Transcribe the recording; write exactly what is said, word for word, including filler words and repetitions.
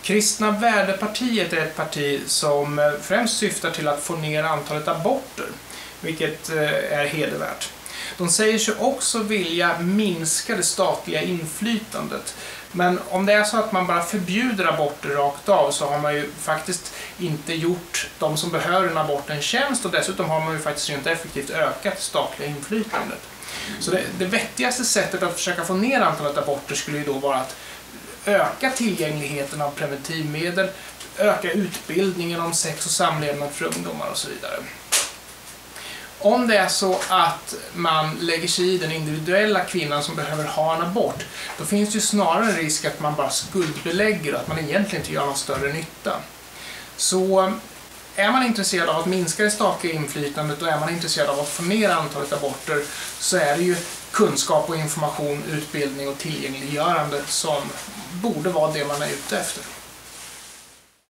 Kristna värdepartiet är ett parti som främst syftar till att få ner antalet aborter, vilket är hedervärt. De säger sig också vilja minska det statliga inflytandet. Men om det är så att man bara förbjuder aborter rakt av så har man ju faktiskt inte gjort de som behöver en abort en tjänst, och dessutom har man ju faktiskt rent effektivt ökat det statliga inflytandet. Så det, det vettigaste sättet att försöka få ner antalet aborter skulle ju då vara att öka tillgängligheten av preventivmedel, öka utbildningen om sex och samlevnad för ungdomar och så vidare. Om det är så att man lägger sig i den individuella kvinnan som behöver ha en abort, då finns det ju snarare en risk att man bara skuldbelägger och att man egentligen inte gör någon större nytta. Så är man intresserad av att minska det statliga inflytandet och är man intresserad av att få ner antalet aborter, så är det ju kunskap och information, utbildning och tillgängliggörande som borde vara det man är ute efter.